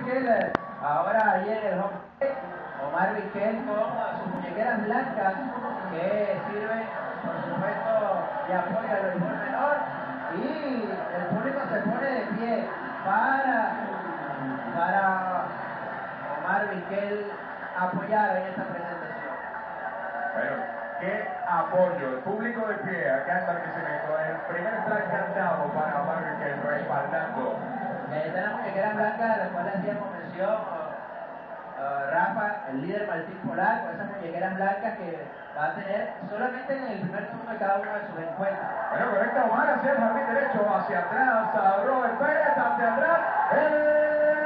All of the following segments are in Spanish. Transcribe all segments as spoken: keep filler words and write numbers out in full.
Vizquel, ahora allí en el home plate. Omar Vizquel con sus muñequeras blancas que sirven, por supuesto, de apoyo al béisbol menor. Y el público se pone de pie para, para Omar Vizquel apoyar en esta presentación. Bueno, qué apoyo, el público de pie acá en Barquisimeto, el primer strike cantado para Omar Vizquel respaldando. Y ahí están las muñequeras blancas, a las cuales hacíamos mención, uh, uh, Rafa, el líder Martín Polar, con esas muñequeras blancas que va a tener solamente en el primer turno de cada uno de sus encuentros. Bueno, correcto, Omar hacia el jardín derecho, hacia atrás, a Robert Pérez, hacia atrás, el...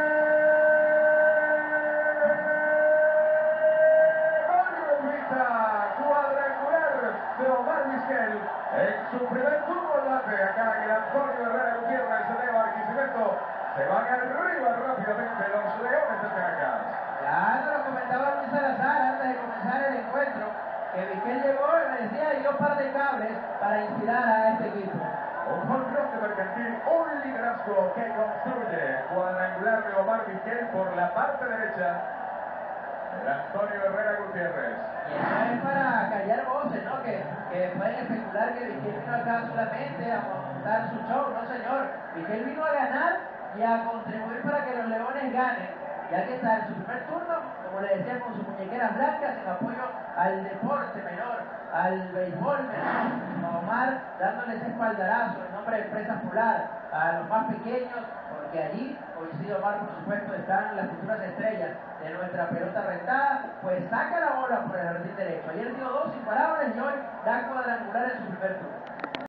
de Omar Vizquel en su primer turno al bate acá en el Antonio Herrera Gutiérrez de Barquisimeto. Se van arriba rápidamente los Leones de Caracas. Ya nos lo comentaba Luis Salazar antes de comenzar el encuentro, que Vizquel llegó y me decía dio un par de cables para inspirar a este equipo. Un jonrón de Mercantil, un liderazgo que construye cuadrangular de Omar Vizquel por la parte derecha del Antonio Herrera Gutiérrez. Y eso es para callar voces, ¿no? Que, que pueden especular que Vizquel vino acá solamente a montar su show. No, señor. Vizquel vino a ganar y a contribuir para que los Leones ganen, ya que está en su primer turno, como le decía, con sus muñequeras blancas en apoyo al deporte menor, al béisbol menor. A Omar dándole ese espaldarazo en nombre de Empresas Polar a los más pequeños, porque allí, coincido Omar, por supuesto, están las futuras estrellas de nuestra pelota rentada. Pues saca la bola por el jardín derecho. Ayer dio dos imparables y hoy da cuadrangular en su primer turno.